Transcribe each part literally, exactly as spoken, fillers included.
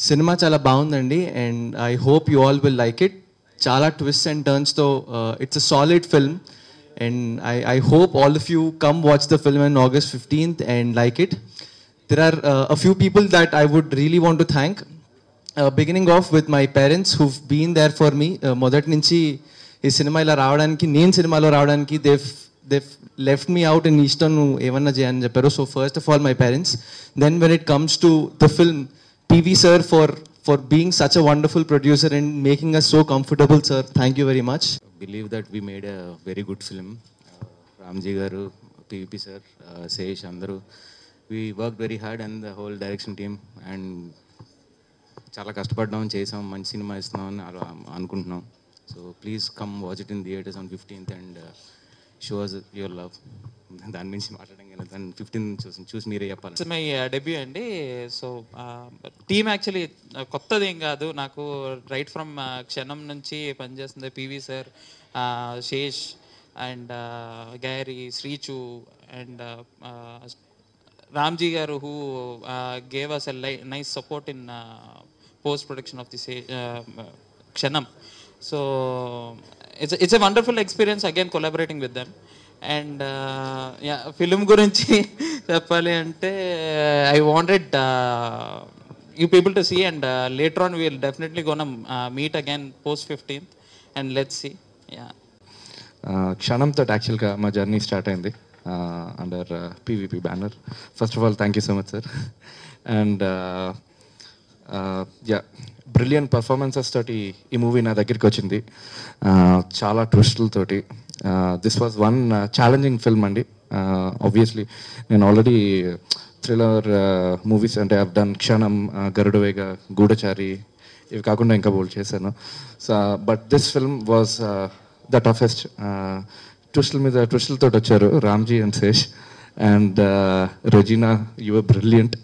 Cinema చాలా బాగుందండి and I hope you all will like it. చాలా ట్విస్ట్ అండ్ టర్న్స్తో it's a solid film and I I hope all of you come watch the film on August fifteenth and like it. There are a few people that I would really want to thank. Beginning off with my parents who've been there for me. మొదటి నుంచి ఈ cinema ఇలా రావడానికి, నేను సినిమాలో రావడానికి Dev they've left me out in Eastern nu evanna cheyani chepparu. So first of all my parents. Then when it comes to the film, P V sir for for being such a wonderful producer and making us so comfortable, sir, thank you very much. I believe that we made a very good film. uh, Ramji garu, P V P sir, uh, Sesh, andaru we worked very hard and the whole direction team and చాలా కష్టపడ్డాం, చేసాం, మంచి cinema ఇస్తున్నాం అని అలా అనుకుంటున్నాం. So please come watch it in theatres on fifteenth and show us your love. దాని నుంచి మాట్లాడడం కానీ దాన్ని ఫిఫ్టీన్ చూసి చూసి మీరే చెప్పాలి. ఇట్స్ మై డెబ్యూ అండి. సో టీమ్ యాక్చువల్లీ కొత్తది ఏం కాదు నాకు. రైట్ ఫ్రమ్ క్షణం నుంచి పనిచేస్తుంది PV sir, Sesh and Garry, Srichu and Ramji గారు who gave us a lie nice support in post production of the say Kshanam. So it's it's a wonderful experience again collaborating with them. And yeah film గురించి చెప్పాలి అంటే I wanted you people to see and later on we'll definitely gonna meet again post fifteenth and let's see. Yeah క్షణంతో యాక్చువల్గా మా journey start అయింది under PVP banner. First of all thank you so much sir. And yeah brilliant performances తోటి ఈ movie నా దగ్గరికి వచ్చింది, చాలా ట్విస్టులతోటి. This was one challenging film అండి. ఆబ్వియస్లీ నేను ఆల్రెడీ థ్రిల్లర్ మూవీస్ అంటే ఐవ్ డన్ క్షణం, గరుడవేగ, గూఢచారి, ఇవి కాకుండా ఇంకా బోల్డ్ చేశాను. So but this film was the toughest. ట్విస్టుల మీద ట్విస్టులతో వచ్చారు Ramji and Sesh and Regina, you were brilliant.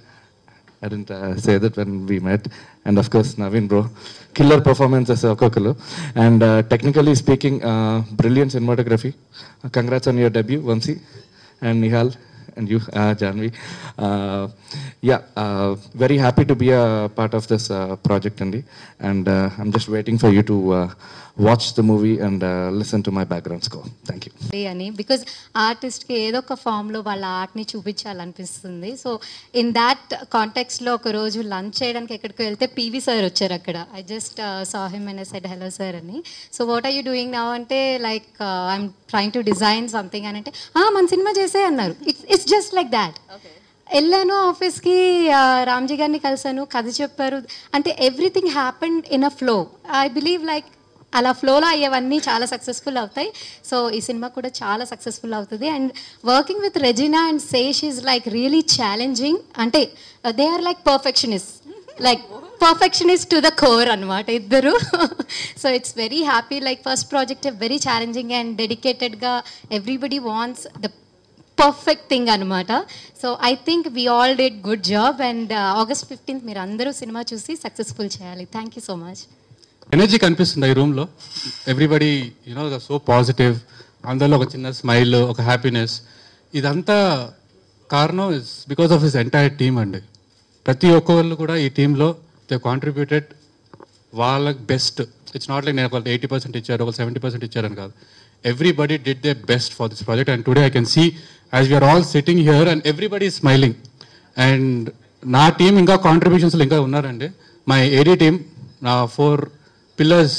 I didn't uh, say that when we met. And of course, Naveen bro, killer performances okokulu. And uh, technically speaking, uh, brilliant cinematography. Uh, congrats on your debut, Vamsi and Nihal and you, uh, Janvi. Uh, yeah, uh, very happy to be a part of this uh, project, Andy. And uh, I'm just waiting for you to uh, watch the movie and uh, listen to my background score. Thank you. అని because ఆర్టిస్ట్కి ఏదో ఒక ఫామ్లో వాళ్ళ ఆర్ట్ని చూపించాలనిపిస్తుంది. So in that కాంటెక్స్లో ఒక రోజు లంచ్ చేయడానికి ఎక్కడికి వెళ్తే పీవీ సార్ వచ్చారు అక్కడ. I just saw him and I said hello sir అని. So what are you doing now అంటే like I'm trying to design something అని అంటే మన సినిమా చేసే అన్నారు. It's it's just like that. వెళ్ళాను ఆఫీస్కి, రామ్జీ గారిని కలిసాను, కథ చెప్పారు. అంటే everything happened in a flow. I believe like అలా ఫ్లోలో అయ్యేవన్నీ చాలా సక్సెస్ఫుల్ అవుతాయి. సో ఈ సినిమా కూడా చాలా సక్సెస్ఫుల్ అవుతుంది. And working with Regina and Sesh is like really challenging. అంటే they are like perfectionist, like perfectionist to the core అనమాట ఇద్దరు. So it's very happy. Like first project very challenging and డెడికేటెడ్గా everybody wants the perfect thing అనమాట. So I think we all did good job. And August fifteenth మీరు అందరూ సినిమా చూసి successful చేయాలి. Thank you so much. Energy కనిపిస్తుంది ఈ రూమ్లో. ఎవ్రీబడి యూనో సో పాజిటివ్, అందరిలో ఒక చిన్న స్మైల్, ఒక హ్యాపీనెస్. ఇదంతా కారణం is because of his entire team అండి. ప్రతి ఒక్కళ్ళు కూడా ఈ టీంలో దే కాంట్రిబ్యూటెడ్ వాళ్ళ బెస్ట్. ఇట్స్ నాట్ లైక్ నేను ఒక ఎయిటీ పర్సెంట్ ఇచ్చారు, ఒక సెవెంటీ పర్సెంట్ ఇచ్చారని కాదు. Everybody did their best for this project. And today I can see as we're all sitting here and everybody is smiling. And నా team ఇంకా కాంట్రిబ్యూషన్స్లో ఇంకా ఉన్నారండి. మై ఏడీ టీమ్, నా four pillars,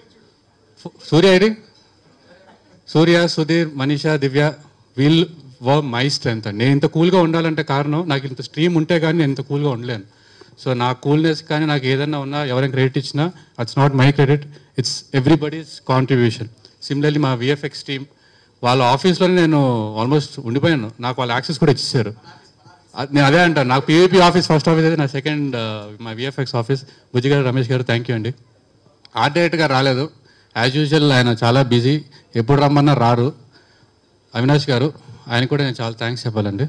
Surya ID, Surya, Sudheer, Manisha, Divya, we'll were my strength అండి. నేను ఇంత కూల్గా ఉండాలంటే కారణం నాకు ఇంత స్ట్రీమ్ ఉంటే కానీ నేను ఇంత కూల్గా ఉండలేను. సో నా కూల్నెస్ కానీ నాకు ఏదైనా ఉన్నా ఎవరైనా క్రెడిట్ ఇచ్చినా it's not my credit, it's everybody's contribution. Similarly మా విఎఫ్ఎక్స్ టీమ్, వాళ్ళ ఆఫీస్లోనే నేను ఆల్మోస్ట్ ఉండిపోయాను. నాకు వాళ్ళ యాక్సెస్ కూడా ఇచ్చేసారు. నేను అదే అంటాను, నాకు పీవీపీ ఆఫీస్ ఫస్ట్ ఆఫీస్ అయితే నా సెకండ్ మా విఎఫ్ఎక్స్ ఆఫీస్. బుజ్జి గారు, రమేష్ గారు, థ్యాంక్ యూ అండి. ఆర్ట్ డైరెక్టర్గా రాలేదు, యాజ్ యూజువల్ ఆయన చాలా బిజీ, ఎప్పుడు రమ్మన్నా రారు. అవినాష్ గారు, ఆయన కూడా నేను చాలా థ్యాంక్స్ చెప్పాలండి.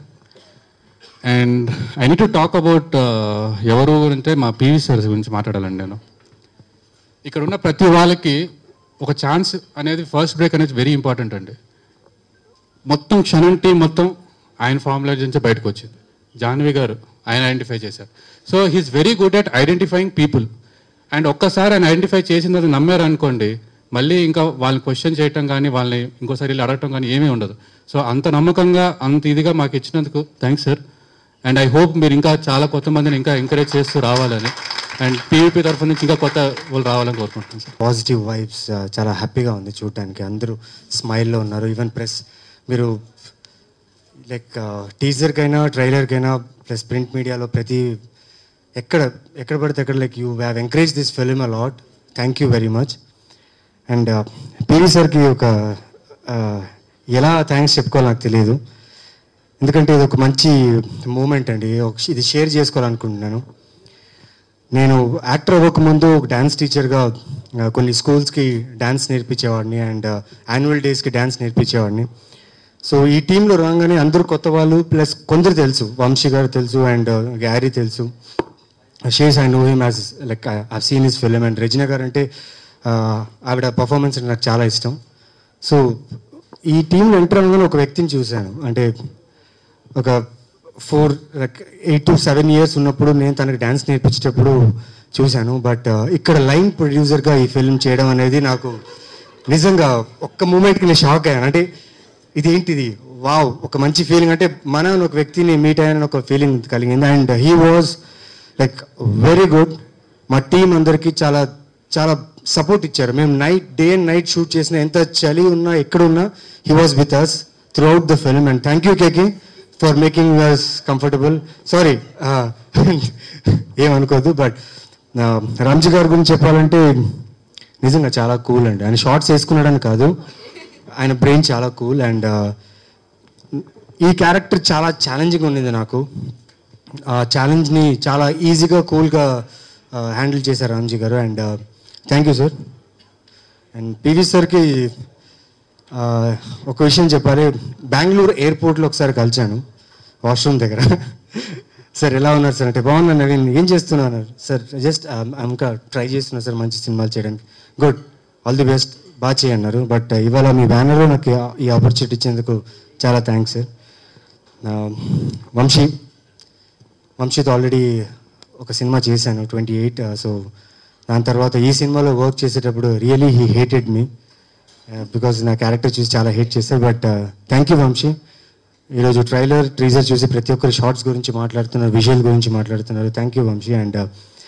And I need to talk about ఎవరు అంటే మా పీవీ సార్స్ గురించి మాట్లాడాలండి. నేను ఇక్కడ ఉన్న ప్రతి వాళ్ళకి ఒక ఛాన్స్ అనేది, ఫస్ట్ బ్రేక్ అనేది వెరీ ఇంపార్టెంట్ అండి. మొత్తం క్షణం టీం మొత్తం ఆయన ఫార్ములా నుంచి బయటకు వచ్చింది. జాహ్నవి గారు ఆయన ఐడెంటిఫై చేశారు. So he's very good at identifying people. And ఒక్కసారి ఆయన ఐడెంటిఫై చేసినది నమ్మారు అనుకోండి, మళ్ళీ ఇంకా వాళ్ళని క్వశ్చన్ చేయటం కానీ వాళ్ళని ఇంకోసారి వెళ్ళి అడగటం కానీ ఏమీ ఉండదు. సో అంత నమ్మకంగా అంత ఇదిగా మాకు ఇచ్చినందుకు thanks sir. And I hope మీరు ఇంకా చాలా కొత్త మందిని ఇంకా ఎంకరేజ్ చేస్తూ రావాలని, అండ్ పీవీపీ తరఫు నుంచి ఇంకా కొత్త వాళ్ళు రావాలని కోరుకుంటున్నాను సార్. పాజిటివ్ వైబ్స్ చాలా హ్యాపీగా ఉంది చూడటానికి. అందరూ స్మైల్లో ఉన్నారు. ఈవెన్ ప్రెస్ మీరు లైక్ టీజర్కైనా ట్రైలర్కైనా ప్లస్ ప్రింట్ మీడియాలో ప్రతి ఎక్కడ ఎక్కడ పడితే ఎక్కడ like you have encourage this film a lot. Thank you very much. And PV సార్కి ఒక ఎలా థ్యాంక్స్ చెప్పుకోవాలో నాకు తెలియదు, ఎందుకంటే ఇది ఒక మంచి మూమెంట్ అండి. ఇది షేర్ చేసుకోవాలనుకుంటున్నాను. నేను యాక్టర్ అవ్వకముందు ఒక డ్యాన్స్ టీచర్గా కొన్ని స్కూల్స్కి డ్యాన్స్ నేర్పించేవాడిని అండ్ యాన్యువల్ డేస్కి డ్యాన్స్ నేర్పించేవాడిని. సో ఈ టీంలో రాగానే అందరూ కొత్త వాళ్ళు, ప్లస్ కొందరు తెలుసు, వంశీ గారు తెలుసు అండ్ గ్యారీ తెలుసు. She's I know him as like I seen his film. And Regina గారు అంటే ఆవిడ పర్ఫార్మెన్స్ అంటే నాకు చాలా ఇష్టం. సో ఈ టీంలో ఎంటర్ అవ్వగానే ఒక వ్యక్తిని చూశాను. అంటే ఒక four like eight to seven years ఉన్నప్పుడు నేను తనకి డ్యాన్స్ నేర్పించేటప్పుడు చూశాను. బట్ ఇక్కడ లైన్ ప్రొడ్యూసర్గా ఈ ఫిల్మ్ చేయడం అనేది నాకు నిజంగా ఒక్క మూమెంట్కి నేను షాక్ అయ్యాను. అంటే ఇదేంటిది, వావ్, ఒక మంచి ఫీలింగ్. అంటే మన ఒక వ్యక్తిని మీట్ అయ్యానని ఒక ఫీలింగ్ కలిగింది. And he was like very good. మా టీం అందరికీ చాలా చాలా సపోర్ట్ ఇచ్చారు. మేము night day and night shoot చేసిన, ఎంత చలి ఉన్నా ఎక్కడున్నా he was with us throughout the film. And thank you KK for making us comfortable. Sorry ఏమనుకోద్దు. బట్ రామ్జీ గారి గురించి చెప్పాలంటే నిజంగా చాలా కూల్ అండి. ఆయన షార్ట్స్ వేసుకున్నాడని కాదు, ఆయన బ్రెయిన్ చాలా కూల్. అండ్ ఈ క్యారెక్టర్ చాలా ఛాలెంజింగ్ ఉండేది నాకు. ఆ ఛాలెంజ్ని చాలా ఈజీగా కూల్గా హ్యాండిల్ చేశారు రామ్జీ గారు. And thank you sir. And PV సార్కి ఒక విషయం చెప్పాలి. బెంగళూరు ఎయిర్పోర్ట్లో ఒకసారి కలిశాను వాష్రూమ్ దగ్గర. సార్ ఎలా ఉన్నారు సార్ అంటే, బాగున్నాను నవీన్, ఏం చేస్తున్నాను సార్, జస్ట్ ఇంకా ట్రై చేస్తున్నా సార్ మంచి సినిమాలు చేయడానికి. గుడ్, ఆల్ ది బెస్ట్, బాగా చేయన్నారు. బట్ ఇవాళ మీ బ్యానర్లో నాకు ఈ ఆపర్చునిటీ ఇచ్చేందుకు చాలా థ్యాంక్స్ సార్. వంశీ వంశీతో ఆల్రెడీ ఒక సినిమా చేశాను ట్వంటీ ఎయిట్. సో దాని తర్వాత ఈ సినిమాలో వర్క్ చేసేటప్పుడు really he hated me because నా క్యారెక్టర్ చూసి చాలా హేట్ చేశారు. But thank you Vamsi. ఈరోజు ట్రైలర్ టీజర్ చూసి ప్రతి ఒక్కరు షార్ట్స్ గురించి మాట్లాడుతున్నారు, విజువల్ గురించి మాట్లాడుతున్నారు. Thank you Vamsi. And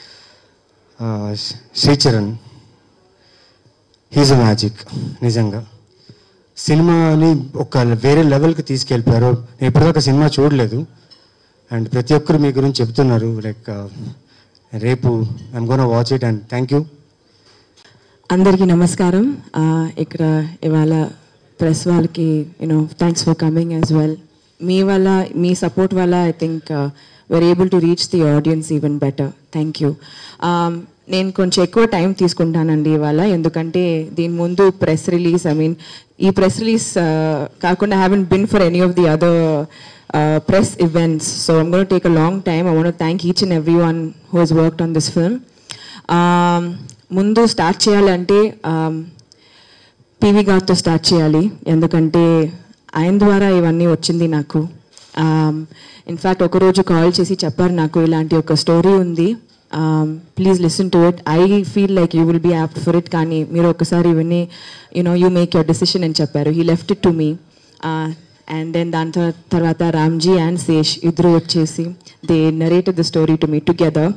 Sricharan, he's a magic. నిజంగా సినిమాని ఒక వేరే లెవెల్కి తీసుకెళ్ళిపోయారు. నేను ఇప్పటిదాకా సినిమా చూడలేదు అండ్ ప్రతి ఒక్కరు మీ గురించి చెప్తున్నారు. లైక్ రేపు I'm gonna watch it. And thank you. అందరికీ నమస్కారం. ఇక్కడ ఇవాళ ప్రెస్ వాళ్ళకి you know thanks for coming as well. మీ వల్ల, మీ సపోర్ట్ వల్ల I think we're able to reach the audience even better. Thank you. నేను కొంచెం ఎక్కువ టైం తీసుకుంటానండి ఇవాళ, ఎందుకంటే దీని ముందు ప్రెస్ రిలీజ్, ఐ మీన్ ఈ ప్రెస్ రిలీజ్ కాకుండా I haven't been for any of the other press events. So I'm gonna take a long time. I want to thank each and every one who has worked on this film. ముందు start చేయాలంటే PV గారితో start చేయాలి, ఎందుకంటే ఆయన ద్వారా ఇవన్నీ వచ్చింది నాకు. ఇన్ఫ్యాక్ట్ ఒకరోజు కాల్ చేసి చెప్పారు నాకు, ఇలాంటి ఒక స్టోరీ ఉంది, please listen to it, I feel like you will be apt for it, కానీ మీరు ఒకసారి విని you know you make your decision అని చెప్పారు. He left it to me. And then దాని తర్వాత రామ్జీ అండ్ శేష్ ఇద్దరు వచ్చేసి they narrated the story to me together.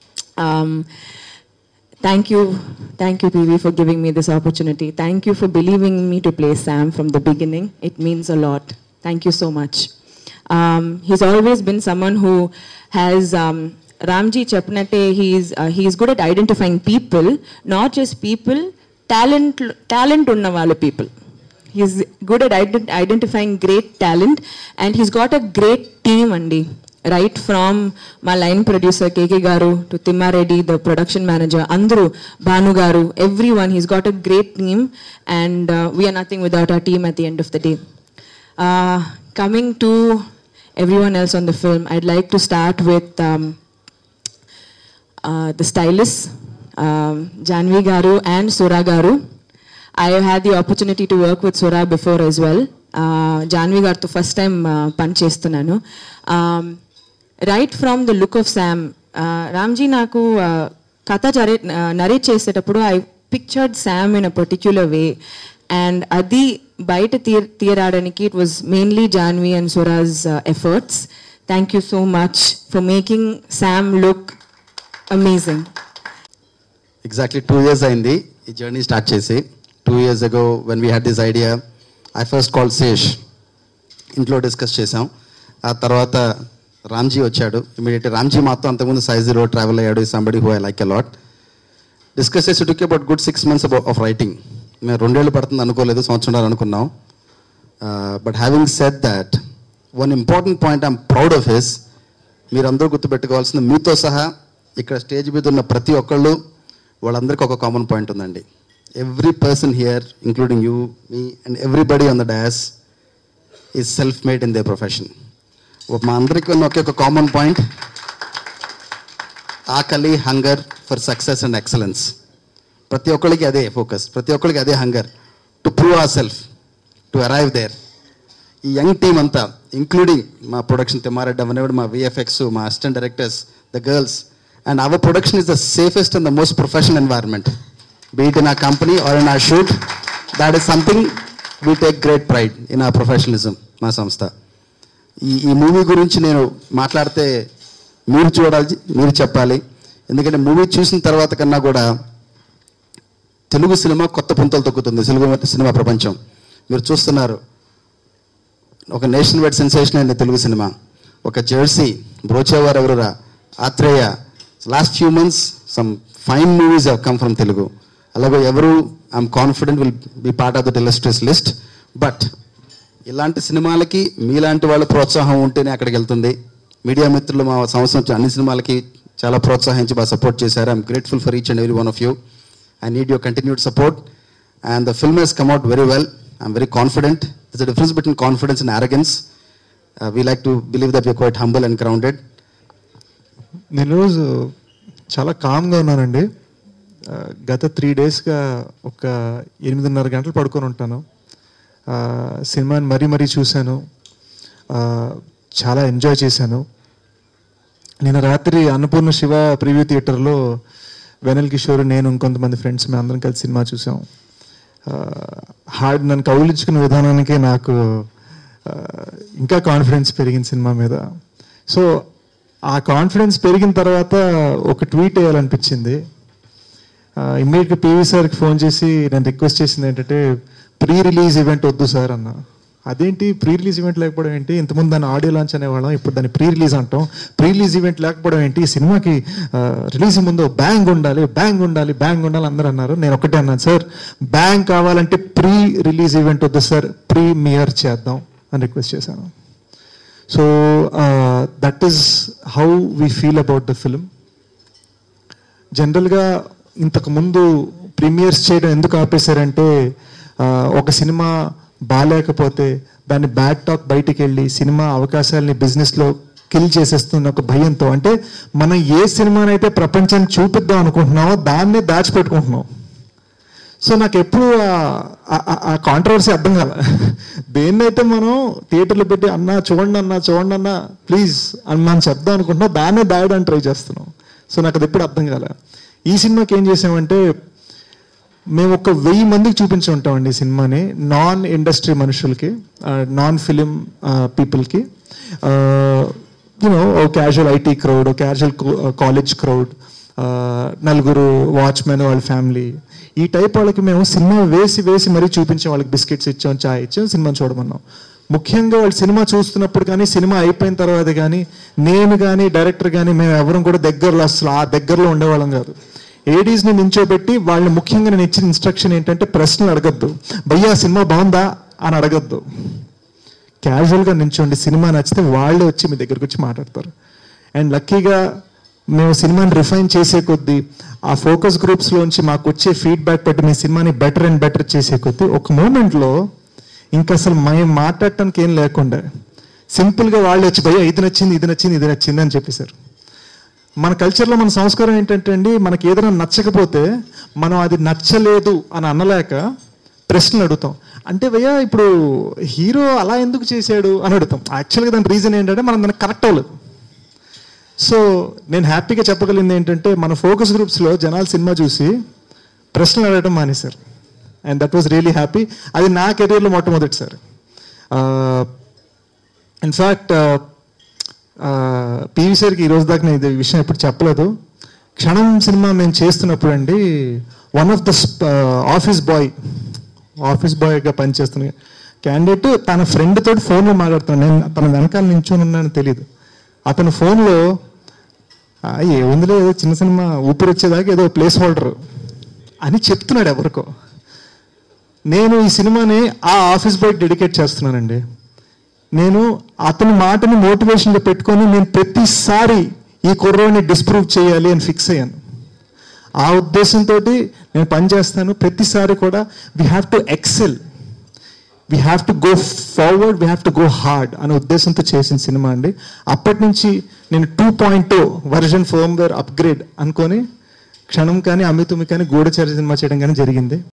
Thank you, thank you P V for giving me this opportunity. Thank you for believing me to play Sam from the beginning. It means a lot. Thank you so much. Um, he's always been someone who has, um, Ramji Chapnate, he's, uh, he's good at identifying people, not just people, talent, talent unna wala people. He's good at ident- identifying great talent, and he's got a great team, Andi. Right from my line producer K K Garu to Timma Reddy, the production manager, Andru, Banu Garu, everyone. He's got a great team, and uh, we are nothing without our team at the end of the day. Uh, coming to everyone else on the film, I'd like to start with um, uh, the stylists, um, Janvi Garu and Sura Garu. I have had the opportunity to work with Sura before as well. Uh, Janvi Garu to first time uh, punch chestunanu. Um, right from the look of Sam, Ramji నాకు కథ జరే narrate చేసేటప్పుడు I pictured Sam in a particular way, and అది బయట తీయ తీయరాడానికి it was mainly Janvi and Suraj efforts. Thank you so much for making Sam look amazing. Exactly two years అయింది ఈ జర్నీ స్టార్ట్ చేసి. Two years ago when we had this idea, I first call Sesh, ఇంట్లో discuss చేసాం. ఆ తర్వాత రామ్జీ వచ్చాడు. Immediately Ramji మాతో అంతకుముందు సైజీలో ట్రావెల్ అయ్యాడు, somebody who I like a lot. Discuss చేసి took about good six months of writing. మేము రెండేళ్ళు పడుతుంది అనుకోలేదు, సంవత్సరం అనుకున్నాం. But having said that, one important point I'm proud of his, మీరందరూ గుర్తుపెట్టుకోవాల్సింది, మీతో సహా ఇక్కడ స్టేజ్ మీద ఉన్న ప్రతి ఒక్కళ్ళు వాళ్ళందరికీ ఒక కామన్ పాయింట్ ఉందండి. Every person here including you, me and everybody on the dais is self made in their profession. మా అందరికీ ఉన్న ఒకే ఒక కామన్ పాయింట్, ఆకలి, hunger for success and excellence. ప్రతి ఒక్కరికి అదే ఫోకస్, ప్రతి ఒక్కరికి అదే hunger to prove our self, to arrive there. ఈ యంగ్ టీమ్ అంతా ఇంక్లూడింగ్ మా ప్రొడక్షన్ తిమ్మారెడ్డి అవనివాడు, మా విఎఫ్ఎక్స్, మా assistant directors, the girls, and our production is the safest and the most professional environment, be it in our company or in our shoot. That is something we take great pride in our professionalism. మా సంస్థ ఈ ఈ movie గురించి నేను మాట్లాడితే మీరు చూడాలి, మీరు చెప్పాలి. ఎందుకంటే మూవీ చూసిన తర్వాత కన్నా కూడా తెలుగు సినిమా కొత్త పుంతలు తొక్కుతుంది. తెలుగు సినిమా ప్రపంచం మీరు చూస్తున్నారు. ఒక నేషన్ వైడ్ సెన్సేషన్ అయింది తెలుగు సినిమా. ఒక Jersey, Brochevaru Evarura, Athreya, last few months some fine movies have come from Telugu. అలాగే ఎవరు, I'm confident will be part of that illustrious list. But ఇలాంటి సినిమాలకి మీలాంటి వాళ్ళ ప్రోత్సాహం ఉంటేనే అక్కడికి వెళ్తుంది. మీడియా మిత్రులు మా సంవత్సరం అన్ని సినిమాలకి చాలా ప్రోత్సహించి బాగా సపోర్ట్ చేశారు. I'm grateful for each and every one of you. I need your continued support and the film has come out very well. I'm very confident. This a difference between confidence and arrogance. We like to believe that we're quite humble and grounded. నేను రోజు చాలా కామ్గా ఉన్నానండి. గత three డేస్గా ఒక ఎనిమిదిన్నర గంటలు పడుకొని ఉంటాను. సినిమాని మరీ మరీ చూశాను, చాలా ఎంజాయ్ చేశాను. నిన్న రాత్రి అన్నపూర్ణ శివ ప్రివ్యూ థియేటర్లో వెనల్ కిషోర్, నేను ఇంకొంతమంది ఫ్రెండ్స్ మేము అందరం కలిసి సినిమా చూసాం. హార్డ్ నన్ను కౌలించుకున్న విధానానికే నాకు ఇంకా కాన్ఫిడెన్స్ పెరిగింది సినిమా మీద. సో ఆ కాన్ఫిడెన్స్ పెరిగిన తర్వాత ఒక ట్వీట్ వేయాలనిపించింది. ఇమ్మీడియట్గా పీవీ సార్కి ఫోన్ చేసి నేను రిక్వెస్ట్ చేసింది ఏంటంటే, ప్రీ రిలీజ్ ఈవెంట్ వద్దు సార్ అన్న. అదేంటి ప్రీ రిలీజ్ ఈవెంట్ లేకపోవడం ఏంటి? ఇంతకుముందు దాన్ని ఆడియో లాంచ్ అనేవాళ్ళం, ఇప్పుడు దాన్ని ప్రీ రిలీజ్ అంటాం. ప్రీ రిలీజ్ ఈవెంట్ లేకపోవడం ఏంటి? సినిమాకి రిలీజ్ ముందు బ్యాంగ్ ఉండాలి, బ్యాంగ్ ఉండాలి, బ్యాంగ్ ఉండాలి అందరూ అన్నారు. నేను ఒకటే అన్నాను, సార్ బ్యాంగ్ కావాలంటే ప్రీ రిలీజ్ ఈవెంట్ వద్దు సార్, ప్రీమియర్ చేద్దాం అని రిక్వెస్ట్ చేశాను. So that is how we feel about the film. జనరల్గా ఇంతకుముందు ప్రీమియర్స్ చేయడం ఎందుకు ఆపేశారంటే, ఒక సినిమా బాగాలేకపోతే దాన్ని బ్యాడ్ టాక్ బయటికి వెళ్ళి సినిమా అవకాశాలని బిజినెస్లో కిల్ చేసేస్తున్న ఒక భయంతో. అంటే మనం ఏ సినిమానైతే ప్రపంచాన్ని చూపిద్దాం అనుకుంటున్నామో దాన్నే దాచిపెట్టుకుంటున్నాం. సో నాకు ఎప్పుడు ఆ కాంట్రవర్సీ అర్థం కాల. దేన్నైతే మనం థియేటర్లో పెట్టి అన్నా చూడండి అన్నా చూడండి అన్నా ప్లీజ్ అని మనం చెప్దాం అనుకుంటున్నాం, దాన్నే దాయడానికి ట్రై చేస్తున్నాం. సో నాకు అది ఎప్పుడు అర్థం కాల. ఈ సినిమాకి ఏం చేసామంటే, మేము ఒక వెయ్యి మందికి చూపించి ఉంటామండి ఈ సినిమాని, నాన్ ఇండస్ట్రీ మనుషులకి, నాన్ ఫిలిం పీపుల్కి, you know casual IT crowd, casual college crowd, నలుగురు వాచ్మెన్ వాళ్ళ ఫ్యామిలీ, ఈ టైప్ వాళ్ళకి మేము సినిమా వేసి వేసి మరీ చూపించాం. వాళ్ళకి బిస్కెట్స్ ఇచ్చాం, చాయ్ ఇచ్చాం, సినిమా చూడమన్నాం. ముఖ్యంగా వాళ్ళు సినిమా చూస్తున్నప్పుడు కానీ సినిమా అయిపోయిన తర్వాత కానీ నేను కానీ డైరెక్టర్ కానీ మేము ఎవరం కూడా దగ్గరలో అసలు ఆ దగ్గరలో ఉండేవాళ్ళం కాదు. ఏడీస్ని నించోబెట్టి వాళ్ళు, ముఖ్యంగా నేను ఇచ్చిన ఇన్స్ట్రక్షన్ ఏంటంటే, ప్రశ్నలు అడగద్దు, భయ్యా సినిమా బాగుందా అని అడగద్దు, క్యాజువల్గా నించోండి, సినిమా నచ్చితే వాళ్ళే వచ్చి మీ దగ్గరకు వచ్చి మాట్లాడతారు. అండ్ లక్కీగా మేము సినిమాని రిఫైన్ చేసే కొద్దీ ఆ ఫోకస్ గ్రూప్స్లోంచి మాకు వచ్చే ఫీడ్బ్యాక్ బట్టి మీ సినిమాని బెటర్ అండ్ బెటర్ చేసే కొద్దీ ఒక మూమెంట్లో ఇంకా అసలు మేము మాట్లాడటానికి ఏం లేకుండా సింపుల్గా వాళ్ళు వచ్చి భయ్యా ఇది నచ్చింది ఇది నచ్చింది ఇది నచ్చింది అని చెప్పేశారు. మన కల్చర్లో మన సంస్కారం ఏంటంటే అండి, మనకి ఏదైనా నచ్చకపోతే మనం అది నచ్చలేదు అని అనలేక ప్రశ్నలు అడుగుతాం. అంటే భయ్యా ఇప్పుడు హీరో అలా ఎందుకు చేశాడు అని అడుగుతాం. యాక్చువల్గా దాని రీజన్ ఏంటంటే మనం దానికి కరెక్ట్ అవ్వలేదు. సో నేను హ్యాపీగా చెప్పగలిగింది ఏంటంటే మన ఫోకస్ గ్రూప్స్లో జనాలు సినిమా చూసి ప్రశ్నలు అడగడం మానేశారు. And that was really happy. అది నా కెరీర్లో మొట్టమొదటిసారి. ఇన్ఫ్యాక్ట్ పివి సార్కి ఈరోజు దాకా నేను ఇది విషయం ఎప్పుడు చెప్పలేదు. క్షణం సినిమా మేము చేస్తున్నప్పుడు అండి one of the office boy office బాయ్గా పనిచేస్తున్న క్యాండిడేట్ తన ఫ్రెండ్ తోటి ఫోన్లో మాట్లాడుతున్నాను. నేను తన వెనకాల నించొని ఉన్నానని తెలియదు. అతను ఫోన్లో ఏముందిలే ఏదో చిన్న సినిమా ఊపిరి వచ్చేదాకా ఏదో ప్లేస్ హోల్డర్ అని చెప్తున్నాడు ఎవరికో. నేను ఈ సినిమాని ఆ ఆఫీస్ బాయ్ డెడికేట్ చేస్తున్నానండి. నేను అతని మాటని మోటివేషన్గా పెట్టుకొని నేను ప్రతిసారి ఈ కుర్రోని డిస్ప్రూవ్ చేయాలి అని ఫిక్స్ అయ్యాను. ఆ ఉద్దేశంతో నేను పనిచేస్తాను. ప్రతిసారి కూడా we have to excel, we have to go forward, we have to go hard అనే ఉద్దేశంతో చేసిన సినిమా అండి. అప్పటి నుంచి నేను two point two version firmware upgrade అనుకొని క్షణం కానీ అమితుమి కానీ గూఢచారి సినిమా చేయడం కానీ జరిగింది.